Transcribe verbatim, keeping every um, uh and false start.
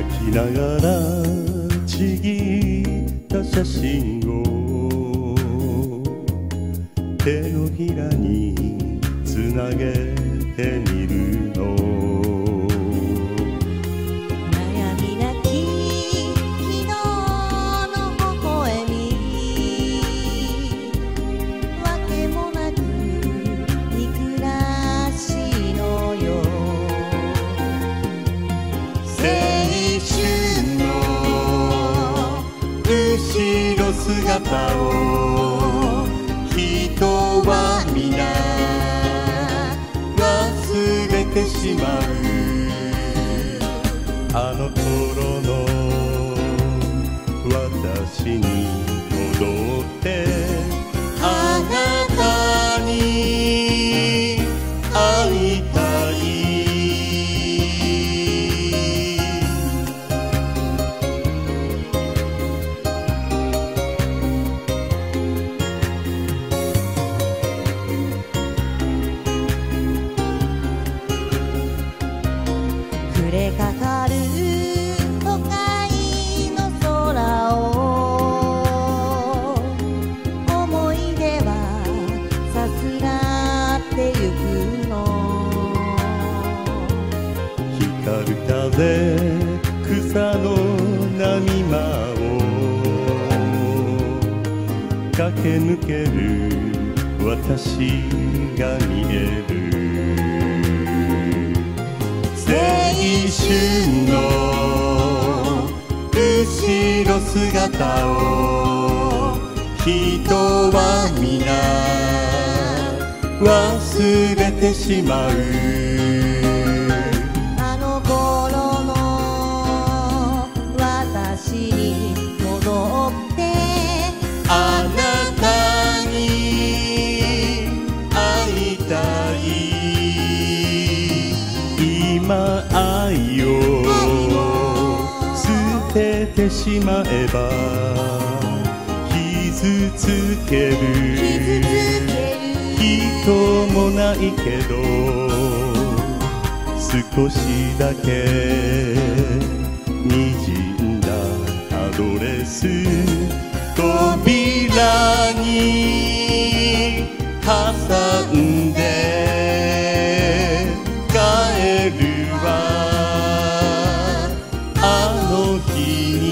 泣きながらちぎった写真を手のひらにつなげてみるの。 悩みなき昨日の微笑み、わけもなく憎らしいのよ。青春の後ろ姿を人は皆忘れてしまう。 あの頃の私に戻ってあなたに会いたい。暮れかかる都会の空を思い出はさすらってゆくの。 光る風草の波間を駆け抜ける私が見える。青春の後ろ姿を人は皆忘れてしまう。 あの頃の私に戻ってあなたに会いたい。今愛を捨ててしまえば傷つける人もないけど、少しだけ滲んだアドレス扉に挟んで帰るわ。あの日に